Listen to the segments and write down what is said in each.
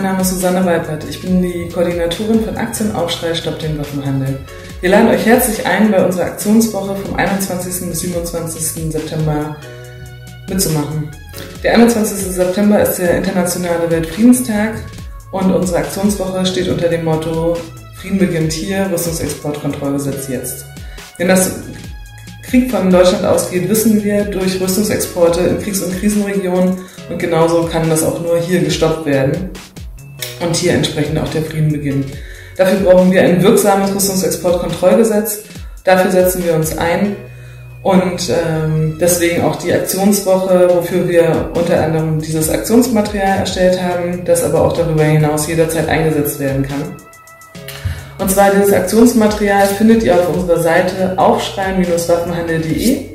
Name ist Susanne Weipert. Ich bin die Koordinatorin von Aktienaufschrei Stopp den Waffenhandel. Wir laden euch herzlich ein, bei unserer Aktionswoche vom 21. bis 27. September mitzumachen. Der 21. September ist der internationale Weltfriedenstag und unsere Aktionswoche steht unter dem Motto Frieden beginnt hier, Rüstungsexportkontrollgesetz jetzt. Wenn das Krieg von Deutschland ausgeht, wissen wir durch Rüstungsexporte in Kriegs- und Krisenregionen, und genauso kann das auch nur hier gestoppt werden und hier entsprechend auch der Frieden beginnen. Dafür brauchen wir ein wirksames Rüstungsexportkontrollgesetz, dafür setzen wir uns ein und deswegen auch die Aktionswoche, wofür wir unter anderem dieses Aktionsmaterial erstellt haben, das aber auch darüber hinaus jederzeit eingesetzt werden kann. Und zwar dieses Aktionsmaterial findet ihr auf unserer Seite aufschreien-waffenhandel.de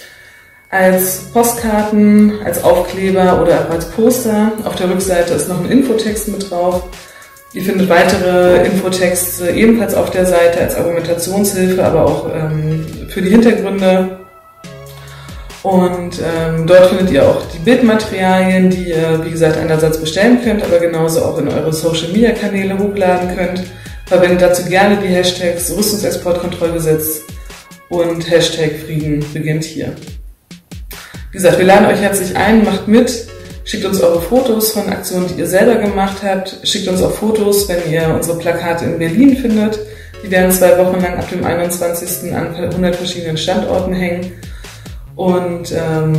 als Postkarten, als Aufkleber oder auch als Poster. Auf der Rückseite ist noch ein Infotext mit drauf. Ihr findet weitere Infotexte ebenfalls auf der Seite als Argumentationshilfe, aber auch für die Hintergründe. Und dort findet ihr auch die Bildmaterialien, die ihr, wie gesagt, einerseits bestellen könnt, aber genauso auch in eure Social-Media-Kanäle hochladen könnt. Verwendet dazu gerne die Hashtags Rüstungsexportkontrollgesetz und Hashtag Frieden beginnt hier. Wie gesagt, wir laden euch herzlich ein, macht mit, schickt uns eure Fotos von Aktionen, die ihr selber gemacht habt, schickt uns auch Fotos, wenn ihr unsere Plakate in Berlin findet. Die werden 2 Wochen lang ab dem 21. an 100 verschiedenen Standorten hängen. Und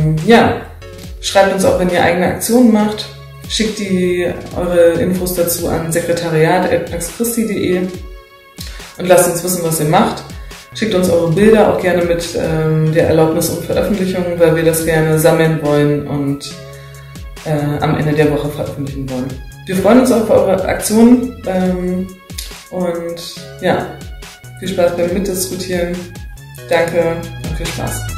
schreibt uns auch, wenn ihr eigene Aktionen macht. Schickt eure Infos dazu an sekretariat@paxchristi.de und lasst uns wissen, was ihr macht. Schickt uns eure Bilder auch gerne mit der Erlaubnis und Veröffentlichung, weil wir das gerne sammeln wollen und am Ende der Woche veröffentlichen wollen. Wir freuen uns auf eure Aktionen und ja, viel Spaß beim Mitdiskutieren. Danke und viel Spaß.